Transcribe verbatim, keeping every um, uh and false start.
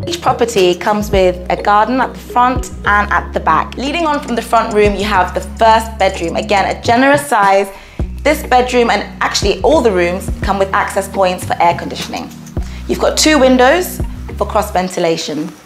Each property comes with a garden at the front and at the back. Leading on from the front room, you have the first bedroom. Again, a generous size. This bedroom, and actually all the rooms, come with access points for air conditioning. You've got two windows for cross ventilation.